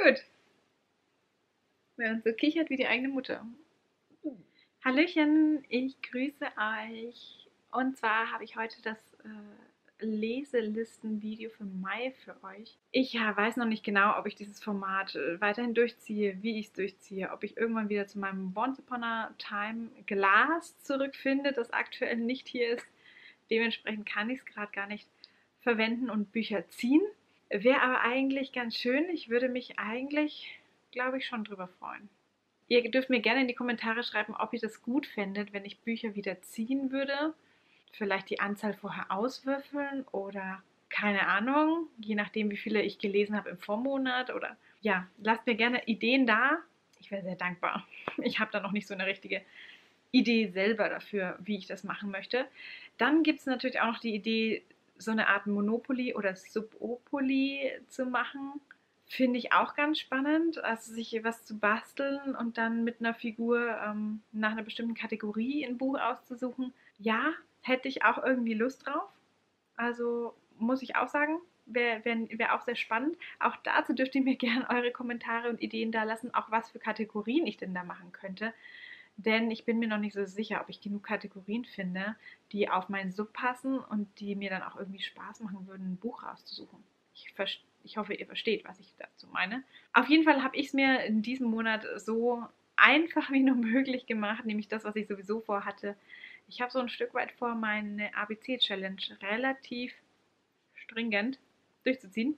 Gut, wer uns so kichert wie die eigene Mutter. Hallöchen, ich grüße euch. Und zwar habe ich heute das Leselisten-Video für Mai für euch. Ich weiß noch nicht genau, ob ich dieses Format weiterhin durchziehe, wie ich es durchziehe, ob ich irgendwann wieder zu meinem Once Upon a Time Glas zurückfinde, das aktuell nicht hier ist. Dementsprechend kann ich es gerade gar nicht verwenden und Bücher ziehen. Wäre aber eigentlich ganz schön. Ich würde mich eigentlich, glaube ich, schon drüber freuen. Ihr dürft mir gerne in die Kommentare schreiben, ob ihr das gut fändet, wenn ich Bücher wieder ziehen würde. Vielleicht die Anzahl vorher auswürfeln oder keine Ahnung, je nachdem, wie viele ich gelesen habe im Vormonat. Oder ja, lasst mir gerne Ideen da. Ich wäre sehr dankbar. Ich habe da noch nicht so eine richtige Idee selber dafür, wie ich das machen möchte. Dann gibt es natürlich auch noch die Idee, so eine Art Monopoly oder Subopoly zu machen. Finde ich auch ganz spannend, also sich was zu basteln und dann mit einer Figur nach einer bestimmten Kategorie ein Buch auszusuchen. Ja, hätte ich auch irgendwie Lust drauf. Also muss ich auch sagen, wäre auch sehr spannend. Auch dazu dürft ihr mir gerne eure Kommentare und Ideen da lassen, auch was für Kategorien ich denn da machen könnte. Denn ich bin mir noch nicht so sicher, ob ich genug Kategorien finde, die auf meinen Sub passen und die mir dann auch irgendwie Spaß machen würden, ein Buch rauszusuchen. Ich hoffe, ihr versteht, was ich dazu meine. Auf jeden Fall habe ich es mir in diesem Monat so einfach wie nur möglich gemacht, nämlich das, was ich sowieso vorhatte. Ich habe so ein Stück weit vor, meine ABC-Challenge relativ stringent durchzuziehen.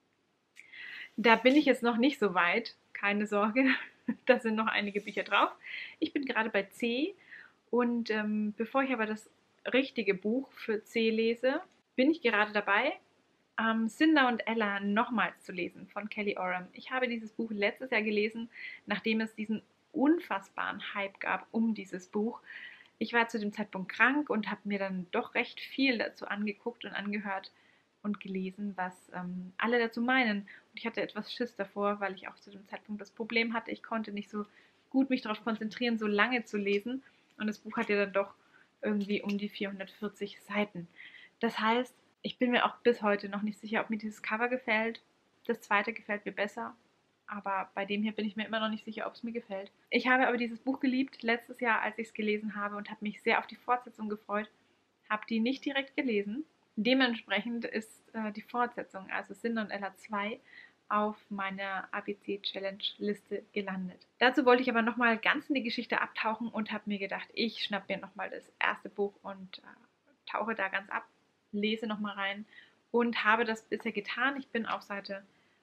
Da bin ich jetzt noch nicht so weit, keine Sorge, da sind noch einige Bücher drauf. Ich bin gerade bei C und bevor ich aber das richtige Buch für C lese, bin ich gerade dabei, Cinder und Ella nochmals zu lesen von Kelly Oram. Ich habe dieses Buch letztes Jahr gelesen, nachdem es diesen unfassbaren Hype gab um dieses Buch. Ich war zu dem Zeitpunkt krank und habe mir dann doch recht viel dazu angeguckt und angehört und gelesen, was alle dazu meinen. Und ich hatte etwas Schiss davor, weil ich auch zu dem Zeitpunkt das Problem hatte, ich konnte nicht so gut mich darauf konzentrieren, so lange zu lesen. Und das Buch hat ja dann doch irgendwie um die 440 Seiten. Das heißt, ich bin mir auch bis heute noch nicht sicher, ob mir dieses Cover gefällt. Das zweite gefällt mir besser. Aber bei dem hier bin ich mir immer noch nicht sicher, ob es mir gefällt. Ich habe aber dieses Buch geliebt letztes Jahr, als ich es gelesen habe und habe mich sehr auf die Fortsetzung gefreut. Habe die nicht direkt gelesen. Dementsprechend ist die Fortsetzung, also Cinder und Ella 2, auf meiner ABC-Challenge-Liste gelandet. Dazu wollte ich aber nochmal ganz in die Geschichte abtauchen und habe mir gedacht, ich schnapp mir nochmal das erste Buch und tauche da ganz ab, lese nochmal rein und habe das bisher getan. Ich bin auf Seite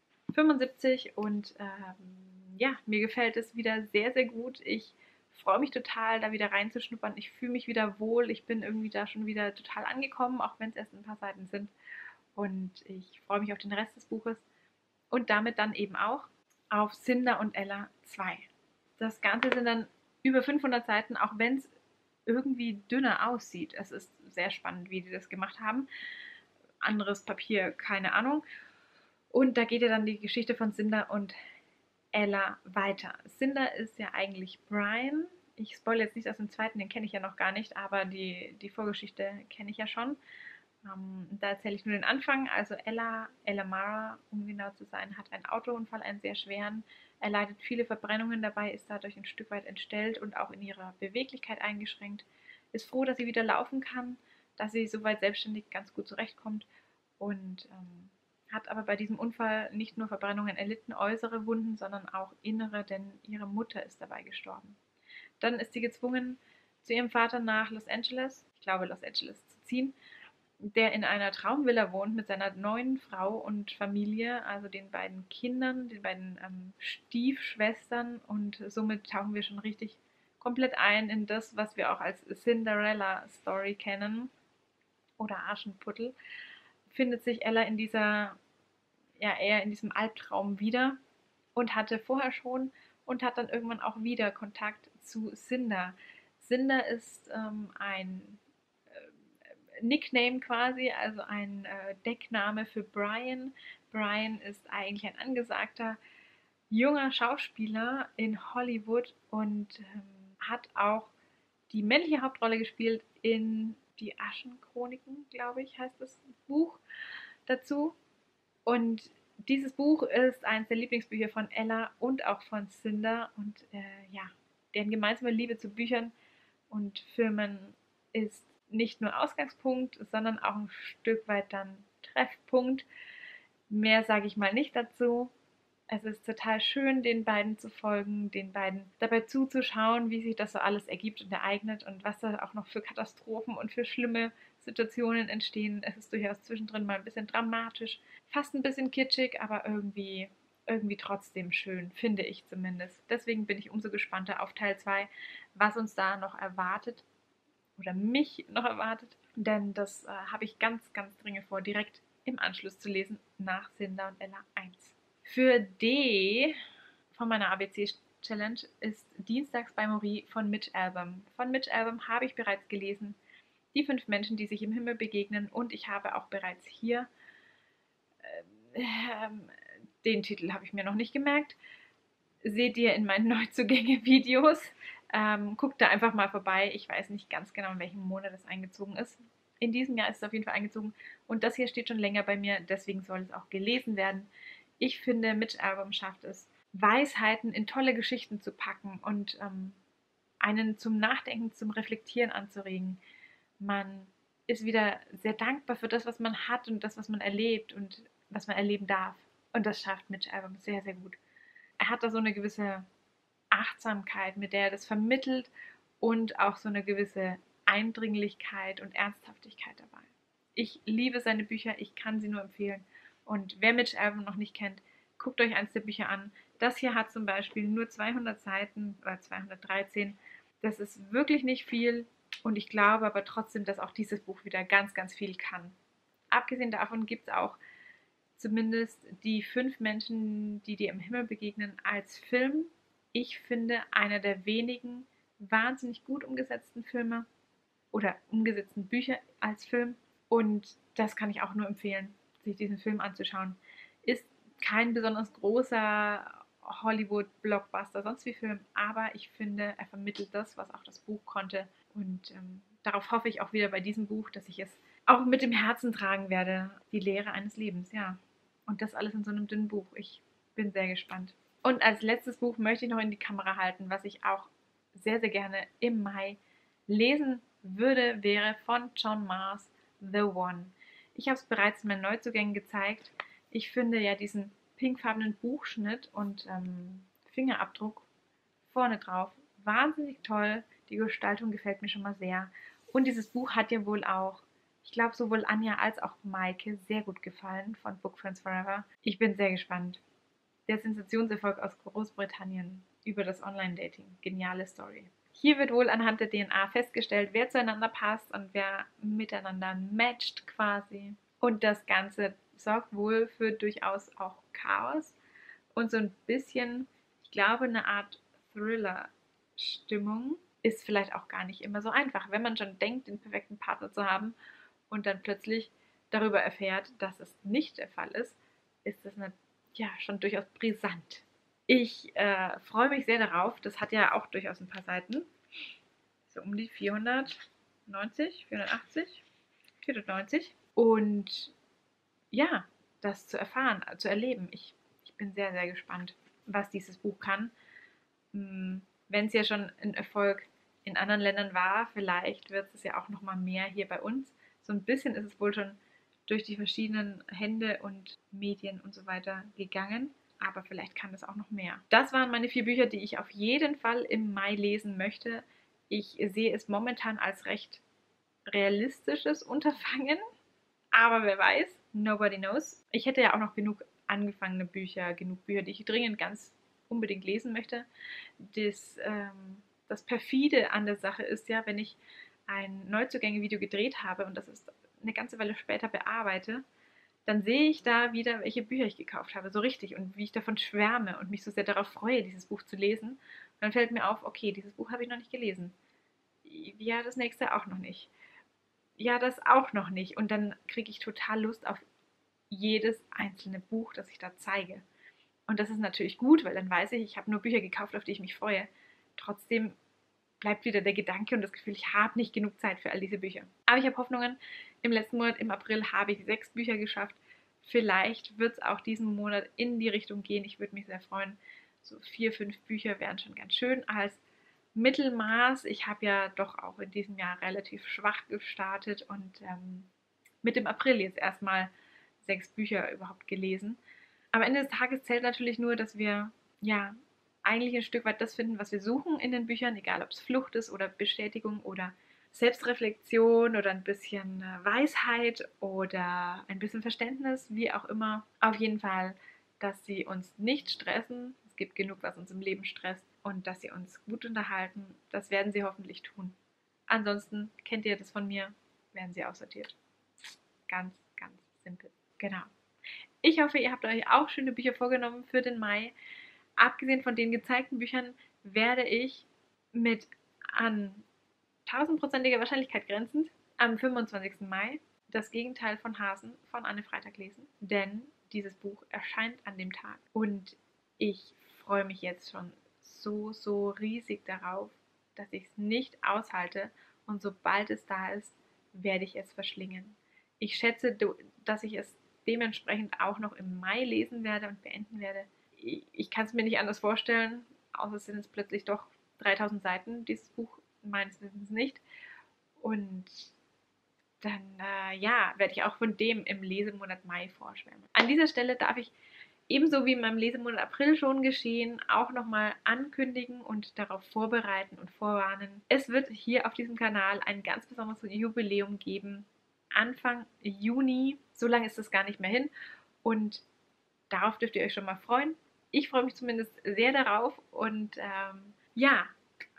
75 und ja, mir gefällt es wieder sehr, sehr gut. Ich freue mich total, da wieder reinzuschnuppern. Ich fühle mich wieder wohl. Ich bin irgendwie da schon wieder total angekommen, auch wenn es erst ein paar Seiten sind. Und ich freue mich auf den Rest des Buches und damit dann eben auch auf Cinder und Ella 2. Das Ganze sind dann über 500 Seiten, auch wenn es irgendwie dünner aussieht. Es ist sehr spannend, wie die das gemacht haben. Anderes Papier, keine Ahnung. Und da geht ja dann die Geschichte von Cinder und Ella weiter. Cinder ist ja eigentlich Brian. Ich spoilere jetzt nicht aus dem zweiten, den kenne ich ja noch gar nicht, aber die Vorgeschichte kenne ich ja schon. Da erzähle ich nur den Anfang. Also Ella Mara, um genau zu sein, hat einen Autounfall, einen sehr schweren. Er leidet viele Verbrennungen dabei, ist dadurch ein Stück weit entstellt und auch in ihrer Beweglichkeit eingeschränkt. Ist froh, dass sie wieder laufen kann, dass sie soweit selbstständig ganz gut zurechtkommt und hat aber bei diesem Unfall nicht nur Verbrennungen erlitten, äußere Wunden, sondern auch innere, denn ihre Mutter ist dabei gestorben. Dann ist sie gezwungen, zu ihrem Vater nach Los Angeles, ich glaube Los Angeles, zu ziehen, der in einer Traumvilla wohnt mit seiner neuen Frau und Familie, also den beiden Kindern, den beiden Stiefschwestern, und somit tauchen wir schon richtig komplett ein in das, was wir auch als Cinderella-Story kennen oder Aschenputtel. Findet sich Ella in dieser, ja, eher in diesem Albtraum wieder und hatte vorher schon und hat dann irgendwann auch wieder Kontakt zu Cinder. Cinder ist ein Nickname quasi, also ein Deckname für Brian. Brian ist eigentlich ein angesagter junger Schauspieler in Hollywood und hat auch die männliche Hauptrolle gespielt in Die Aschenchroniken, glaube ich, heißt das Buch dazu. Und Dieses Buch ist eines der Lieblingsbücher von Ella und auch von Cinder und ja, deren gemeinsame Liebe zu Büchern und Filmen ist nicht nur Ausgangspunkt, sondern auch ein Stück weit dann Treffpunkt. Mehr sage ich mal nicht dazu. Es ist total schön, den beiden zu folgen, den beiden dabei zuzuschauen, wie sich das so alles ergibt und ereignet und was da auch noch für Katastrophen und für schlimme Situationen entstehen. Es ist durchaus zwischendrin mal ein bisschen dramatisch, fast ein bisschen kitschig, aber irgendwie trotzdem schön, finde ich zumindest. Deswegen bin ich umso gespannter auf Teil 2, was uns da noch erwartet oder mich noch erwartet, denn das habe ich ganz, ganz dringend vor, direkt im Anschluss zu lesen nach Cinder und Ella 1. Für D von meiner ABC-Challenge ist Dienstags bei Marie von Mitch Albom. Von Mitch Albom habe ich bereits gelesen, Die 5 Menschen, die sich im Himmel begegnen, und ich habe auch bereits hier, den Titel habe ich mir noch nicht gemerkt, seht ihr in meinen Neuzugänge-Videos. Guckt da einfach mal vorbei. Ich weiß nicht ganz genau, in welchem Monat das eingezogen ist. In diesem Jahr ist es auf jeden Fall eingezogen. Und das hier steht schon länger bei mir, deswegen soll es auch gelesen werden. Ich finde, Mitch Albom schafft es, Weisheiten in tolle Geschichten zu packen und einen zum Nachdenken, zum Reflektieren anzuregen. Man ist wieder sehr dankbar für das, was man hat und das, was man erlebt und was man erleben darf. Und das schafft Mitch Albom sehr, sehr gut. Er hat da so eine gewisse Achtsamkeit, mit der er das vermittelt und auch so eine gewisse Eindringlichkeit und Ernsthaftigkeit dabei. Ich liebe seine Bücher, ich kann sie nur empfehlen. Und wer Mitch Albom noch nicht kennt, guckt euch eins der Bücher an. Das hier hat zum Beispiel nur 200 Seiten oder 213. Das ist wirklich nicht viel und ich glaube aber trotzdem, dass auch dieses Buch wieder ganz, ganz viel kann. Abgesehen davon gibt es auch zumindest die 5 Menschen, die dir im Himmel begegnen, als Film. Ich finde, einer der wenigen wahnsinnig gut umgesetzten Filme oder umgesetzten Bücher als Film. Und das kann ich auch nur empfehlen, sich diesen Film anzuschauen. Ist kein besonders großer Hollywood-Blockbuster, sonst wie Film, aber ich finde, er vermittelt das, was auch das Buch konnte. Und darauf hoffe ich auch wieder bei diesem Buch, dass ich es auch mit dem Herzen tragen werde. Die Lehre eines Lebens, ja. Und das alles in so einem dünnen Buch. Ich bin sehr gespannt. Und als letztes Buch möchte ich noch in die Kamera halten, was ich auch sehr, sehr gerne im Mai lesen würde, wäre von John Mars The One. Ich habe es bereits in meinen Neuzugängen gezeigt. Ich finde ja diesen pinkfarbenen Buchschnitt und Fingerabdruck vorne drauf wahnsinnig toll. Die Gestaltung gefällt mir schon mal sehr. Und dieses Buch hat ja wohl auch, ich glaube, sowohl Anja als auch Maike sehr gut gefallen von Book Friends Forever. Ich bin sehr gespannt. Der Sensationserfolg aus Großbritannien über das Online-Dating. Geniale Story. Hier wird wohl anhand der DNA festgestellt, wer zueinander passt und wer miteinander matcht quasi. Und das Ganze sorgt wohl für durchaus auch Chaos und so ein bisschen, ich glaube, eine Art Thriller-Stimmung. Ist vielleicht auch gar nicht immer so einfach, wenn man schon denkt, den perfekten Partner zu haben und dann plötzlich darüber erfährt, dass es nicht der Fall ist, ist das ja schon durchaus brisant. Ich freue mich sehr darauf. Das hat ja auch durchaus ein paar Seiten. So um die 490, 480, 490. Und ja, das zu erfahren, zu erleben. Ich bin sehr, sehr gespannt, was dieses Buch kann. Wenn es ja schon ein Erfolg in anderen Ländern war, vielleicht wird es ja auch noch mal mehr hier bei uns. So ein bisschen ist es wohl schon durch die verschiedenen Hände und Medien und so weiter gegangen, aber vielleicht kann das auch noch mehr. Das waren meine 4 Bücher, die ich auf jeden Fall im Mai lesen möchte. Ich sehe es momentan als recht realistisches Unterfangen, aber wer weiß, nobody knows. Ich hätte ja auch noch genug angefangene Bücher, genug Bücher, die ich dringend ganz unbedingt lesen möchte. Das perfide an der Sache ist ja, wenn ich ein Neuzugänge-Video gedreht habe und das ist eine ganze Weile später bearbeite, dann sehe ich da wieder, welche Bücher ich gekauft habe, so richtig und wie ich davon schwärme und mich so sehr darauf freue, dieses Buch zu lesen. Und dann fällt mir auf, okay, dieses Buch habe ich noch nicht gelesen. Ja, das nächste auch noch nicht. Ja, das auch noch nicht. Und dann kriege ich total Lust auf jedes einzelne Buch, das ich da zeige. Und das ist natürlich gut, weil dann weiß ich, ich habe nur Bücher gekauft, auf die ich mich freue. Trotzdem bleibt wieder der Gedanke und das Gefühl, ich habe nicht genug Zeit für all diese Bücher. Aber ich habe Hoffnungen. Im letzten Monat, im April, habe ich 6 Bücher geschafft. vielleicht wird es auch diesen Monat in die Richtung gehen. Ich würde mich sehr freuen. So 4, 5 Bücher wären schon ganz schön als Mittelmaß. Ich habe ja doch auch in diesem Jahr relativ schwach gestartet und mit dem April jetzt erstmal 6 Bücher überhaupt gelesen. Am Ende des Tages zählt natürlich nur, dass wir ja eigentlich ein Stück weit das finden, was wir suchen in den Büchern, egal ob es Flucht ist oder Bestätigung oder Selbstreflexion oder ein bisschen Weisheit oder ein bisschen Verständnis, wie auch immer. Auf jeden Fall, dass sie uns nicht stressen. Es gibt genug, was uns im Leben stresst. Und dass sie uns gut unterhalten, das werden sie hoffentlich tun. Ansonsten kennt ihr das von mir, werden sie aussortiert. Ganz, ganz simpel. Genau. Ich hoffe, ihr habt euch auch schöne Bücher vorgenommen für den Mai. Abgesehen von den gezeigten Büchern werde ich mit an 1000%iger Wahrscheinlichkeit grenzend am 25. Mai das Gegenteil von Hasen von Anne Freitag lesen, denn dieses Buch erscheint an dem Tag und ich freue mich jetzt schon so riesig darauf, dass ich es nicht aushalte und sobald es da ist, werde ich es verschlingen. Ich schätze, dass ich es dementsprechend auch noch im Mai lesen werde und beenden werde. Ich kann es mir nicht anders vorstellen, außer es sind jetzt plötzlich doch 3000 Seiten, dieses Buch meines Wissens nicht. Und dann ja, werde ich auch von dem im Lesemonat Mai vorschwärmen. An dieser Stelle darf ich ebenso wie in meinem Lesemonat April schon geschehen, auch nochmal ankündigen und darauf vorbereiten und vorwarnen. Es wird hier auf diesem Kanal ein ganz besonderes Jubiläum geben. Anfang Juni, so lange ist es gar nicht mehr hin und darauf dürft ihr euch schon mal freuen. Ich freue mich zumindest sehr darauf und ja,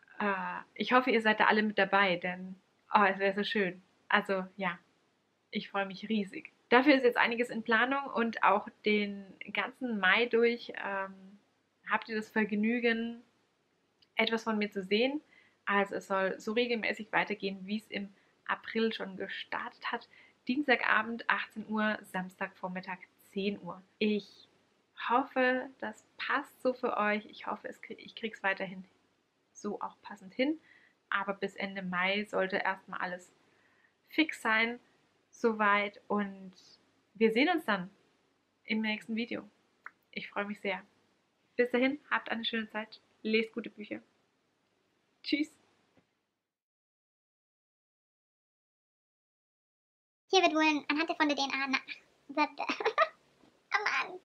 ich hoffe, ihr seid da alle mit dabei, denn es wäre so schön. Also ja, ich freue mich riesig. Dafür ist jetzt einiges in Planung und auch den ganzen Mai durch habt ihr das Vergnügen, etwas von mir zu sehen. Also es soll so regelmäßig weitergehen, wie es im April schon gestartet hat. Dienstagabend 18 Uhr, Samstagvormittag 10 Uhr. Ich hoffe, das passt so für euch. Ich hoffe, ich kriege es weiterhin so auch passend hin. Aber bis Ende Mai sollte erstmal alles fix sein, soweit. Und wir sehen uns dann im nächsten Video. Ich freue mich sehr. Bis dahin, habt eine schöne Zeit. Lest gute Bücher. Tschüss. Hier wird wohl anhand von der DNA. Oh Mann.